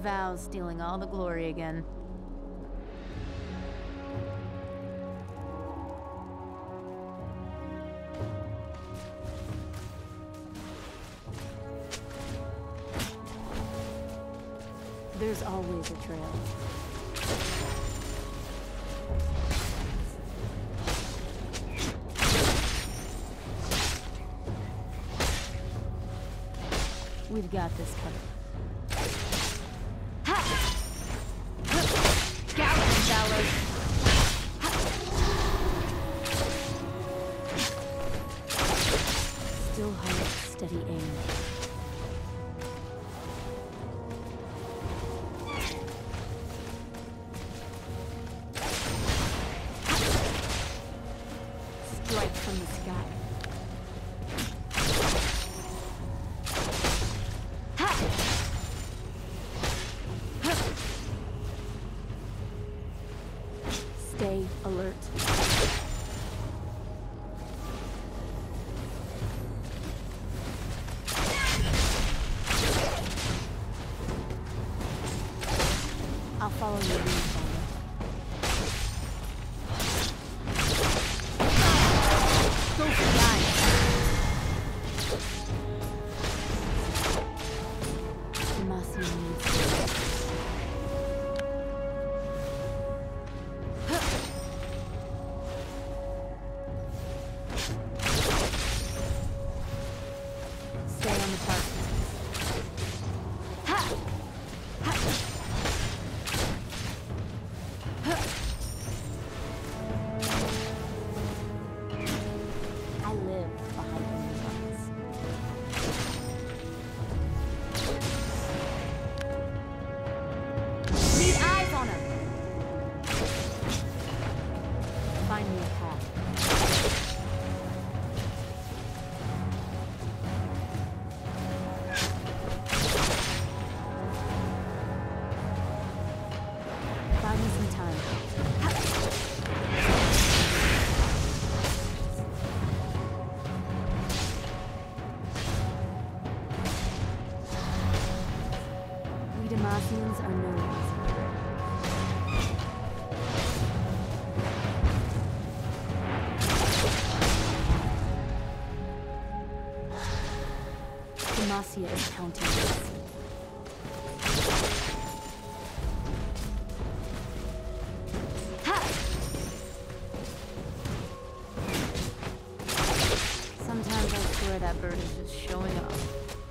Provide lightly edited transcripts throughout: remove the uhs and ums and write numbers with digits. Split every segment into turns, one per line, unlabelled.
Val's stealing all the glory again. There's always a trail. We've got this covered. Ha! Gallop, Valor! Still hold steady aim. Strike from the sky. Stay alert. I'll follow your lead, Valor. Go for the eyes. Demacia needs this. Stay on the target. I live behind enemy lines. Need eyes on him. Find me a path. Buy me some time. We Demacians are no easy. Demacia is counting us. Sometimes I swear that bird is just showing off.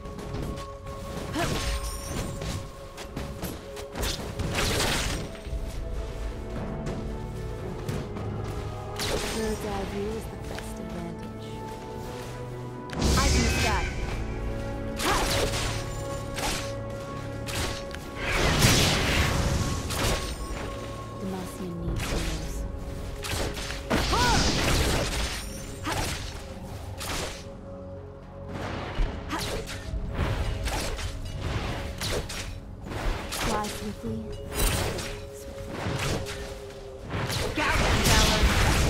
Bird's eye view is the best advantage. Eyes in the sky. Demacia needs heroes. Fly swiftly. Gallop, Valor!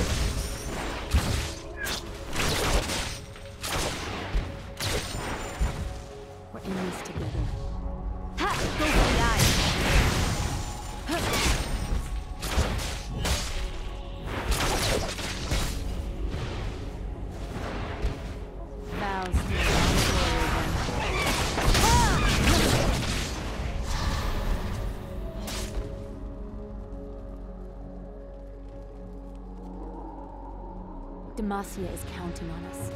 We're in this together. Ha! Go for the eye! Val's stealing all the glory again. Demacia is counting on us.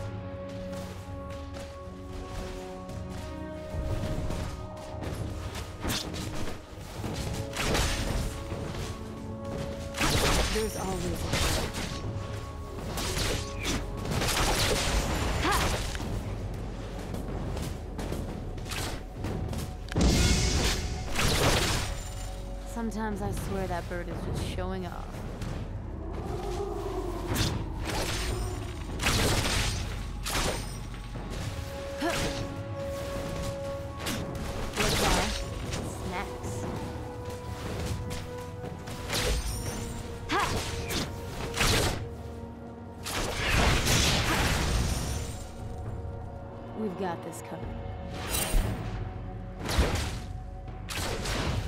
There's always a way. Sometimes I swear that bird is just showing off. Snacks. We've got this covered.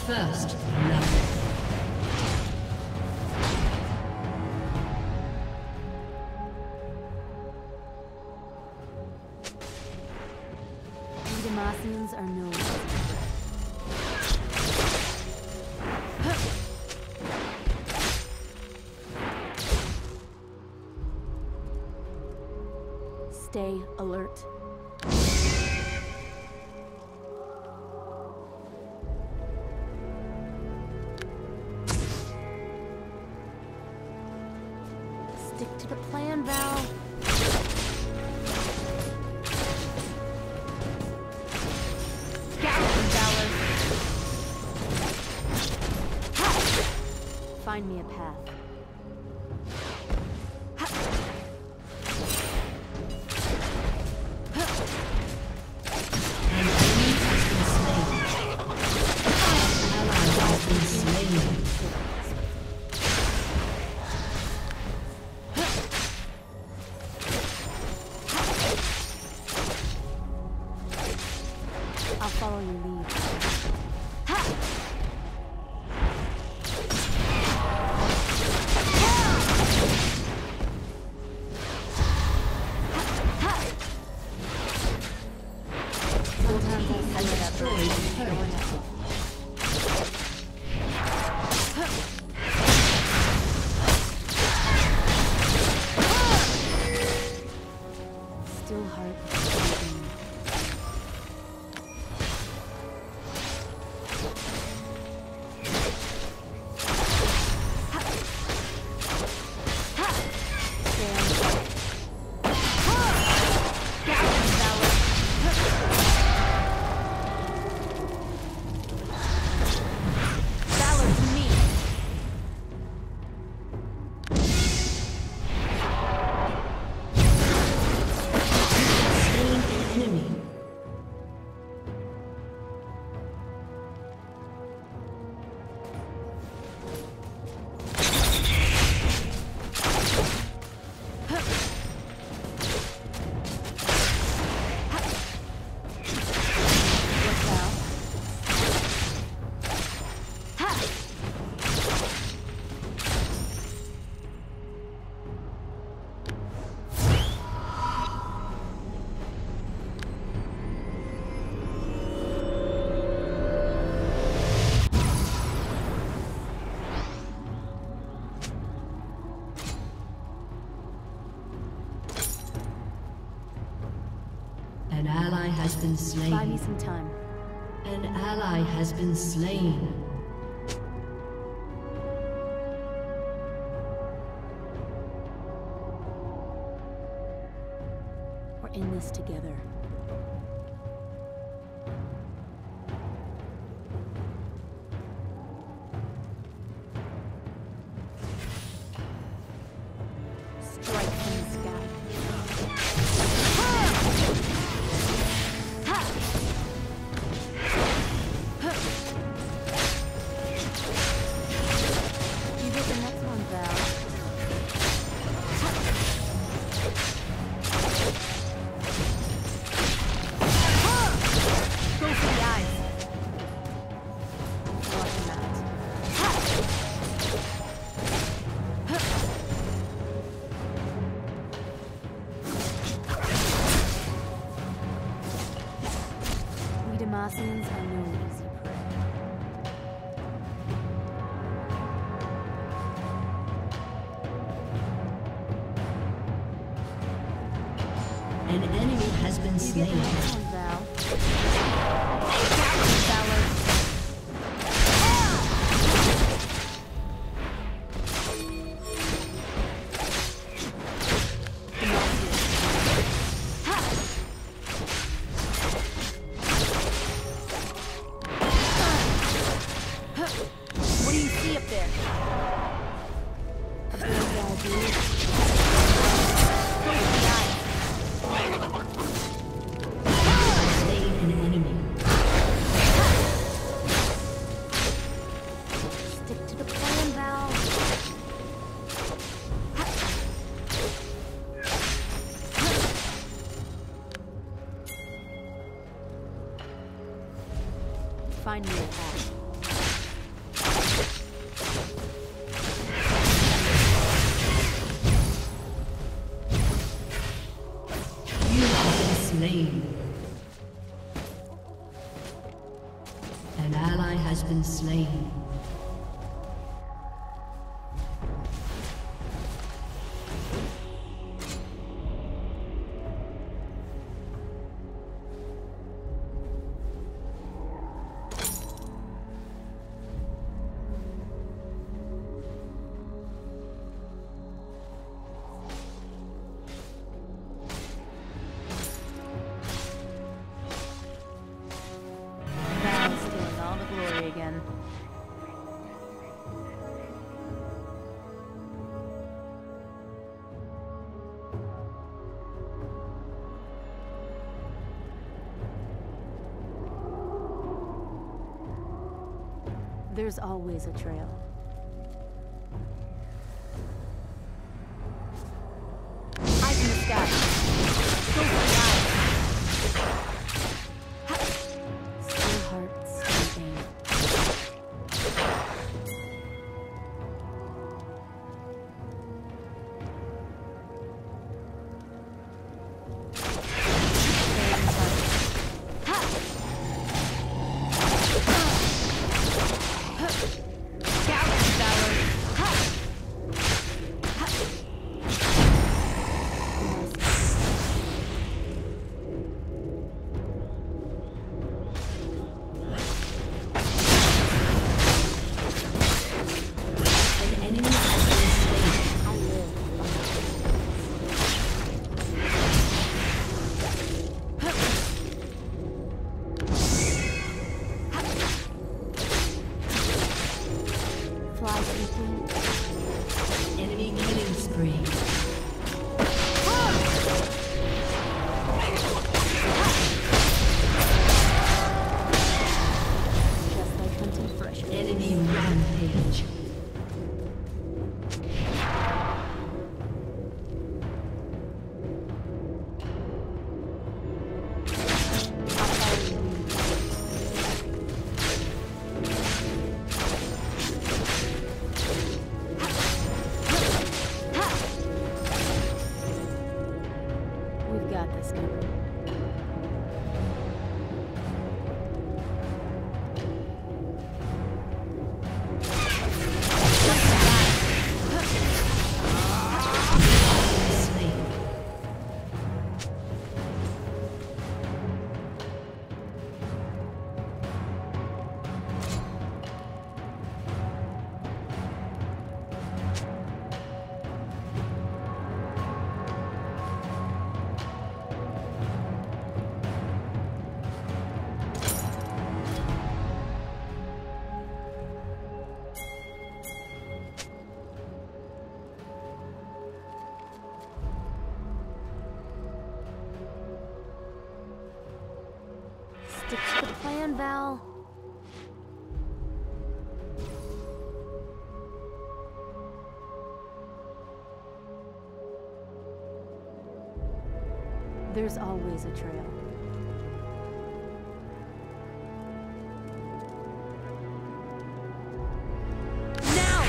First love.
Demacians are no easy prey. Stay alert. Stick to the plan, Val. Find me a path. I'll follow your lead. Still hard.
An ally has been slain.
Buy me some time.
An ally has been slain.
We're in this together. Strike from the sky. You get the next one, Val. Go for the eyes. Watch him out. We Demacians are no easy prey.
An enemy has been
You get the
slain.
next one, Val. Coward, Valor. What do you see up there? A big guy, dude. Go for the eyes.
Slain an enemy.
Stick to the plan, Val. Find me a path.
slain. An ally has been slain.
There's always a trail. Eyes in the sky. Go for the eyes. Still heart, still pain.
Enemy killing spree.
Just like hunting fresh.
Enemy rampage.
We've got this covered.
Slain.
Stick to the plan, Val. There's always a trail. Now!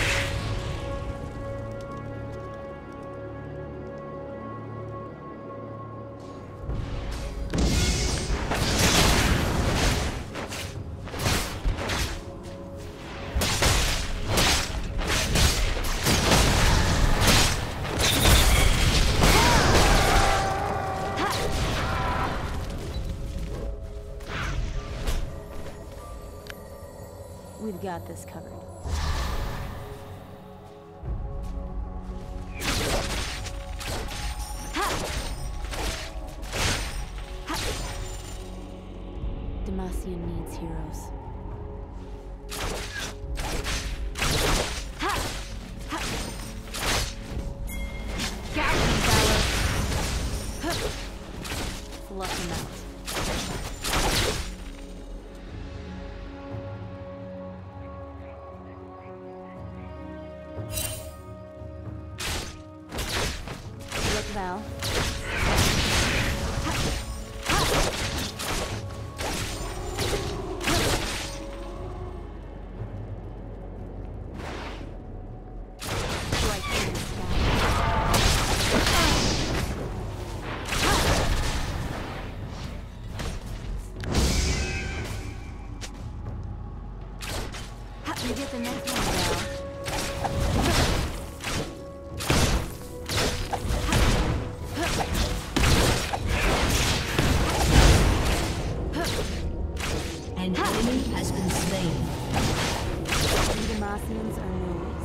We've got this covered. Demacia needs heroes. Galaxy Valor! Fluff him out. Val.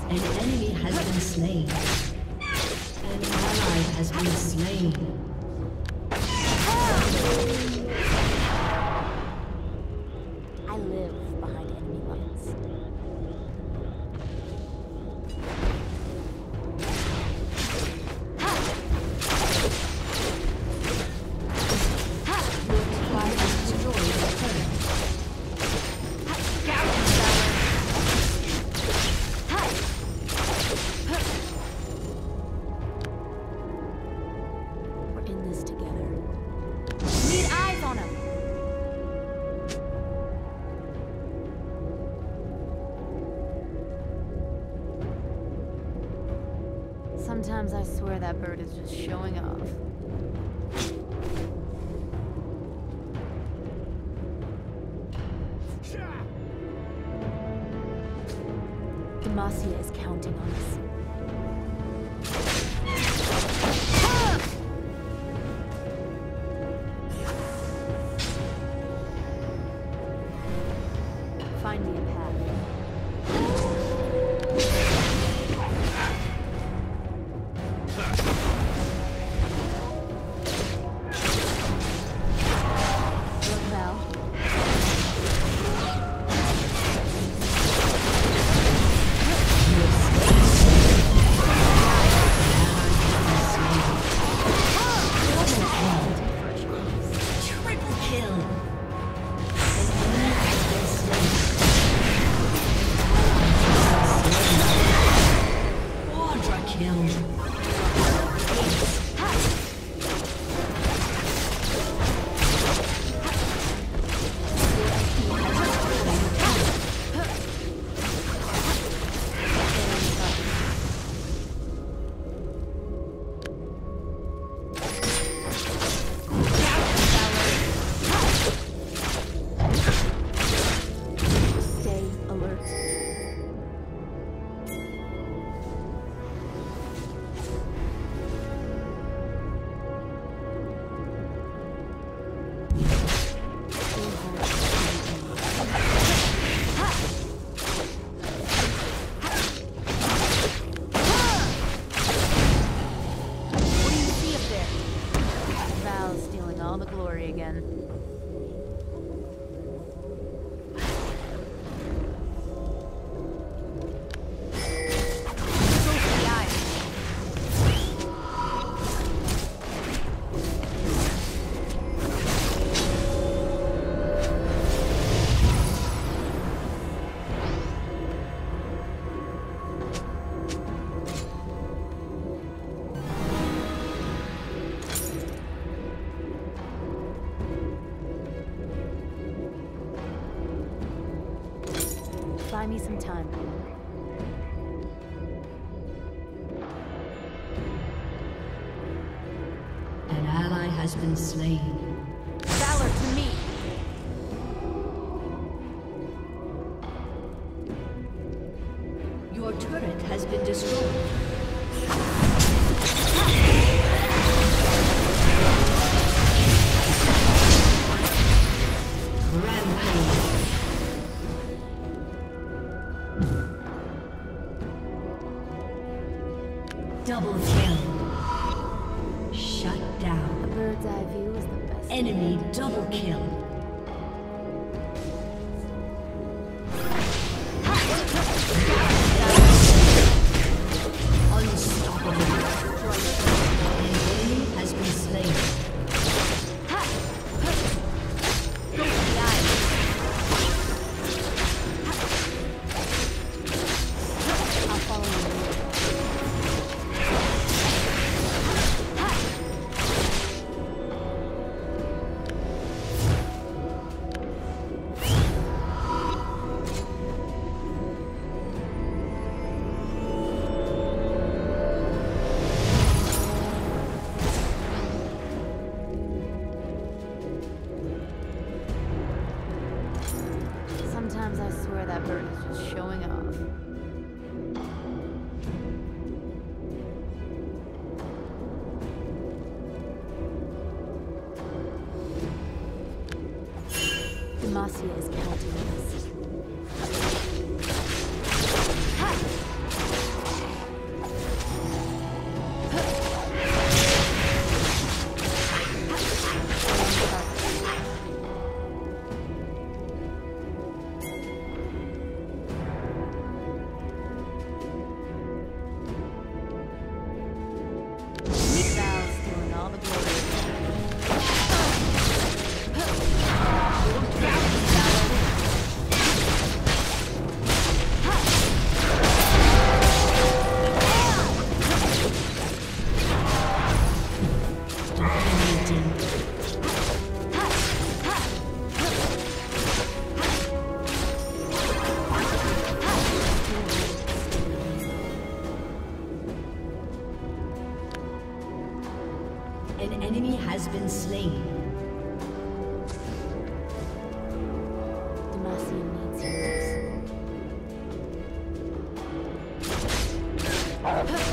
An enemy has been slain. An ally has been slain.
I live behind enemy lines. Sometimes I swear that bird is just showing off. Demacia is counting on us. Find me a path. Buy me some time.
An ally has been slain.
Valor to me!
Your turret has been destroyed. Double kill. Shut down.
A bird's eye view is the best.
Enemy double kill. Unstoppable. An enemy has been slain.
I'll follow you. Sometimes I swear that bird is just showing off. Demacia is counting on us.
An enemy has been slain.
Demacian needs heroes.